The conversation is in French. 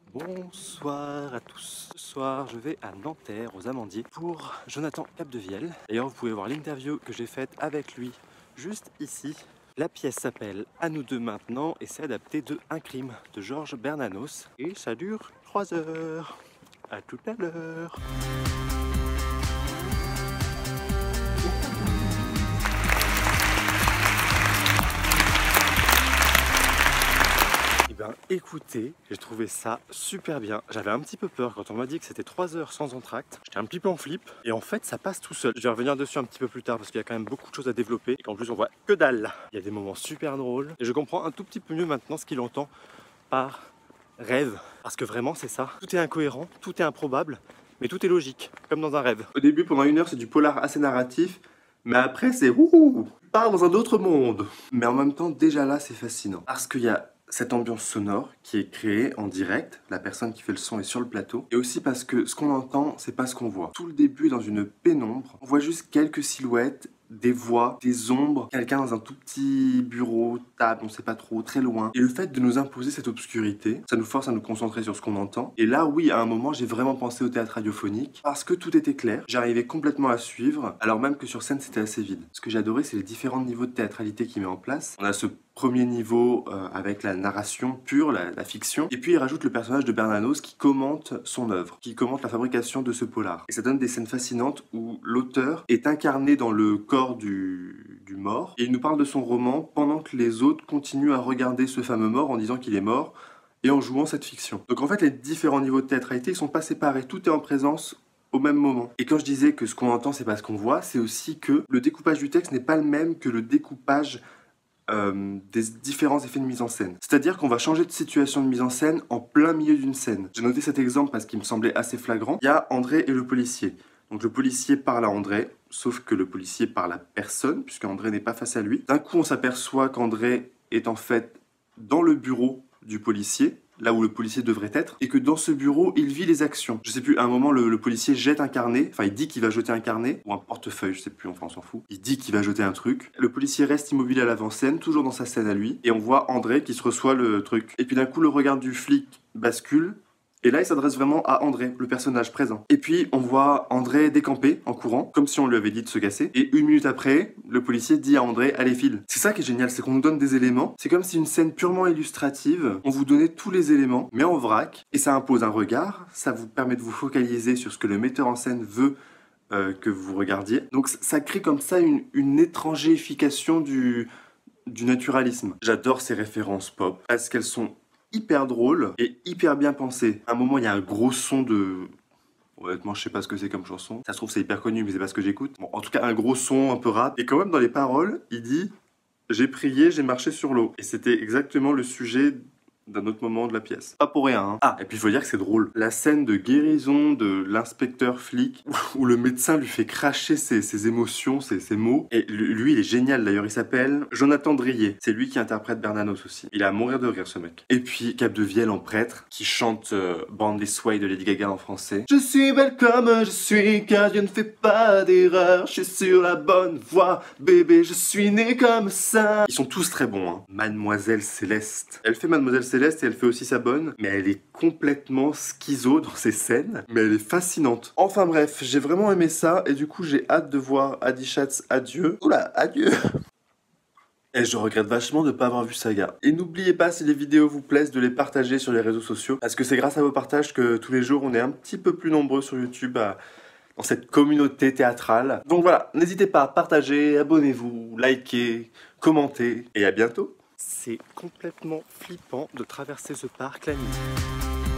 Bonsoir à tous. Ce soir, je vais à Nanterre, aux Amandiers, pour Jonathan Capdevielle. D'ailleurs, vous pouvez voir l'interview que j'ai faite avec lui juste ici. La pièce s'appelle À nous deux maintenant et c'est adapté de Un crime de Georges Bernanos. Et ça dure 3 heures. À tout à l'heure. Écoutez, j'ai trouvé ça super bien. J'avais un petit peu peur quand on m'a dit que c'était 3 heures sans entracte. J'étais un petit peu en flip et en fait ça passe tout seul. Je vais revenir dessus un petit peu plus tard parce qu'il y a quand même beaucoup de choses à développer et qu'en plus on voit que dalle. Il y a des moments super drôles et je comprends un tout petit peu mieux maintenant ce qu'il entend par rêve. Parce que vraiment c'est ça. Tout est incohérent, tout est improbable, mais tout est logique, comme dans un rêve. Au début pendant 1 heure c'est du polar assez narratif, mais après c'est ouh, part dans un autre monde. Mais en même temps déjà là c'est fascinant parce qu'il y a cette ambiance sonore qui est créée en direct, la personne qui fait le son est sur le plateau, et aussi parce que ce qu'on entend, c'est pas ce qu'on voit. Tout le début est dans une pénombre, on voit juste quelques silhouettes, des voix, des ombres, quelqu'un dans un tout petit bureau, table, on sait pas trop, très loin. Et le fait de nous imposer cette obscurité, ça nous force à nous concentrer sur ce qu'on entend. Et là, oui, à un moment, j'ai vraiment pensé au théâtre radiophonique, parce que tout était clair, j'arrivais complètement à suivre, alors même que sur scène, c'était assez vide. Ce que j'ai adoré, c'est les différents niveaux de théâtralité qu'il met en place. On a ce premier niveau avec la narration pure, la fiction, et puis il rajoute le personnage de Bernanos qui commente son œuvre, qui commente la fabrication de ce polar. Et ça donne des scènes fascinantes où l'auteur est incarné dans le corps du mort, et il nous parle de son roman pendant que les autres continuent à regarder ce fameux mort en disant qu'il est mort, et en jouant cette fiction. Donc en fait, les différents niveaux de théâtralité, ils sont pas séparés, tout est en présence au même moment. Et quand je disais que ce qu'on entend, c'est pas ce qu'on voit, c'est aussi que le découpage du texte n'est pas le même que le découpage des différents effets de mise en scène. C'est-à-dire qu'on va changer de situation de mise en scène en plein milieu d'une scène. J'ai noté cet exemple parce qu'il me semblait assez flagrant. Il y a André et le policier. Donc le policier parle à André, sauf que le policier parle à personne, puisque André n'est pas face à lui. D'un coup, on s'aperçoit qu'André est en fait dans le bureau du policier, là où le policier devrait être, et que dans ce bureau, il vit les actions. Je sais plus, à un moment, le policier jette un carnet, enfin il dit qu'il va jeter un carnet, ou un portefeuille, je sais plus, enfin on s'en fout. Il dit qu'il va jeter un truc. Le policier reste immobile à l'avant-scène, toujours dans sa scène à lui, et on voit André qui se reçoit le truc. Et puis d'un coup, le regard du flic bascule, et là, il s'adresse vraiment à André, le personnage présent. Et puis, on voit André décamper en courant, comme si on lui avait dit de se casser. Et 1 minute après, le policier dit à André, allez file. C'est ça qui est génial, c'est qu'on nous donne des éléments. C'est comme si une scène purement illustrative, on vous donnait tous les éléments, mais en vrac. Et ça impose un regard, ça vous permet de vous focaliser sur ce que le metteur en scène veut que vous regardiez. Donc ça crée comme ça une étrangérification du naturalisme. J'adore ces références pop, parce qu'elles sont hyper drôle et hyper bien pensé. À un moment, il y a un gros son de... Honnêtement, je sais pas ce que c'est comme chanson. Ça se trouve, c'est hyper connu, mais c'est pas ce que j'écoute. Bon, en tout cas, un gros son un peu rap. Et quand même, dans les paroles, il dit « J'ai prié, j'ai marché sur l'eau ». Et c'était exactement le sujet d'un autre moment de la pièce. Pas pour rien, hein. Ah, et puis il faut dire que c'est drôle. La scène de guérison de l'inspecteur flic, où le médecin lui fait cracher ses émotions, ses mots. Et lui, il est génial d'ailleurs, il s'appelle Jonathan Drier. C'est lui qui interprète Bernanos aussi. Il est à mourir de rire, ce mec. Et puis Capdevielle en prêtre, qui chante Born This Way de Lady Gaga en français. Je suis belle comme je suis, car Dieu ne fait pas d'erreur. Je suis sur la bonne voie, bébé, je suis né comme ça. Ils sont tous très bons, hein. Mademoiselle Céleste. Elle fait Mademoiselle Céleste et elle fait aussi sa bonne, mais elle est complètement schizo dans ses scènes, mais elle est fascinante. Enfin bref, j'ai vraiment aimé ça, et du coup j'ai hâte de voir Adi Schatz Adieu. Oula, adieu. Et je regrette vachement de ne pas avoir vu Saga. Et n'oubliez pas, si les vidéos vous plaisent, de les partager sur les réseaux sociaux, parce que c'est grâce à vos partages que tous les jours on est un petit peu plus nombreux sur YouTube dans cette communauté théâtrale. Donc voilà, n'hésitez pas à partager, abonnez-vous, likez, commentez, et à bientôt. C'est complètement flippant de traverser ce parc la nuit.